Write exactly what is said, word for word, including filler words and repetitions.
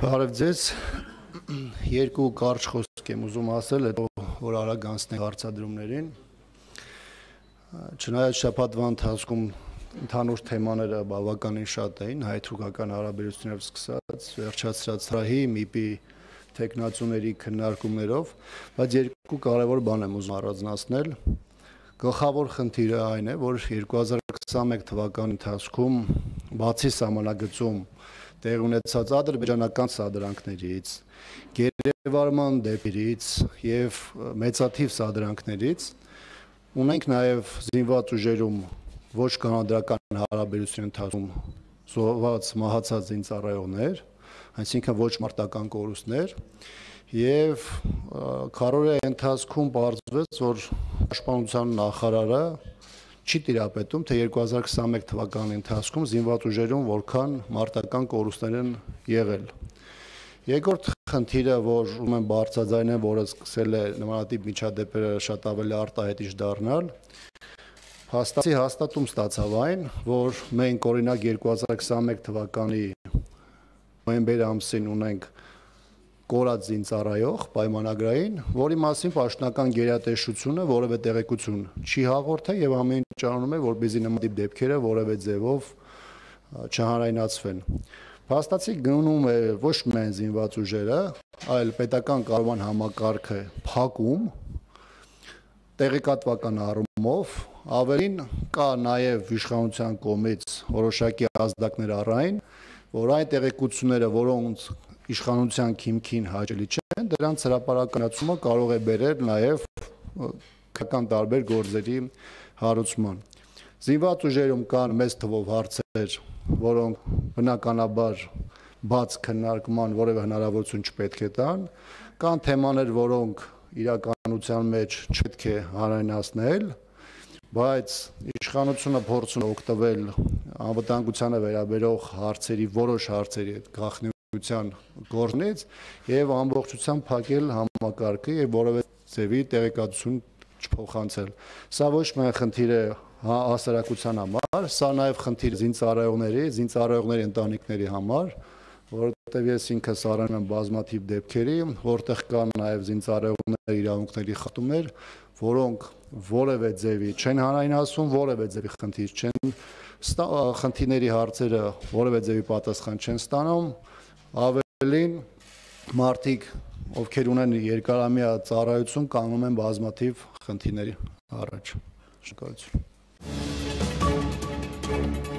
Բարև ձեզ, երկու կարճ խոսք եմ ուզում ասել, հետո որ արագ անցնենք հարցադրումներին։ Չնայած շաբաթվա ընթացքում ընդհանուր թեմաները բավականին շատ էին, հայ-թուրքական հարաբերություններով սկսած, վերջացրած հրահի, միպի թեկնածուների քննարկումներով, բայց երկու կարևոր բան եմ ուզում առանձնացնել։ Գլխավոր խնդիրը այն է, որ երկու հազար քսաներկու թվականի ընթացքում բացի սահմանագծում տեղ ունեցած ադրբեջանական սադրանքներից, գերեվարման դեպքերից եւ մեծաթիվ սադրանքներից ունենք նաեւ զինված ուժերում ոչ կանոնադրական հարաբերության ընթացքում զոհված մահացած զինծառայողներ, այսինքն ոչ մարտական կորուստներ եւ քարորիա ընթացքում պարզվեց, որ պաշտպանության նախարարը չի տիրապետում, թե երկու հազար քսաներկու թվականի ընթացքում զինված ուժերում որքան մարտական կորուստներ են եղել։ Երկրորդ խնդիրը, որ ում են բարձրաձայնել, որը սկսել է նմանատիպ միջադեպերը շատ ավելի արտահայտիչ դառնալ, փաստացի հաստատում ստացավ այն, որ մենք օրինակ երկու հազար քսաներկու թվականի նոյեմբեր ամսին ունենք կորած զինծառայող պայմանագրային, որի մասին պաշտոնական գերատեսչությունը որևէ տեղեկություն չի հաղորդել եւ ամեն ինչ անում է, որպեսզի նմանատիպ դեպքերը որևէ ձևով չհանրայնացվեն։ Փաստացի գնում է ոչ միայն զինված ուժերը, այլ պետական կառավարման համակարգը փակում տեղեկատվական առումով, ավելին կա նաեւ իշխանության կողմից որոշակի ազդակներ առայն, որ այն տեղեկությունները, որոնց իշխանության քիմքին հաճելի չեն, դրանց հրապարակայնացումը կարող է բերել նաև քական տարբեր գործերի հարուցման։ Զինված ուժերում կան մեծ թվով հարցեր, որոնք բնականաբար բաց քննարկման որևէ հնարավորություն չպետք է տան, կան թեմաներ, որոնք իրականության մեջ չպետք է հանրայնացնել, բայց իշխանությունը փորձում է օգտվել անվտանգությանը վերաբերող հարցերի որոշ հարցերի գաղտնի գործից եւ ամբողջությամբ փակել համակարգը եւ որևէ ձևի տեղեկատվություն չփոխանցել։ Սա ոչ միայն խնդիր է հասարակության համար, սա նաեւ խնդիր զինծառայողների, զինծառայողների ընտանիքների համար, որովհետեւ ես ինքս առնում եմ բազմաթիվ դեպքերի, որտեղ կան նաեւ զինծառայողների իրավունքների խախտումներ, որոնք որևէ ձևի չեն հանրայնացվում, որևէ ձևի խնդիր չեն, խնդիրների հարցերը որևէ ձևի պատասխան չեն ստանում, ավելին մարդիկ, ովքեր ունեն երկարամյա ծառայություն, կանգնում են բազմաթիվ խնդիրների առաջ։ Շնորհակալություն։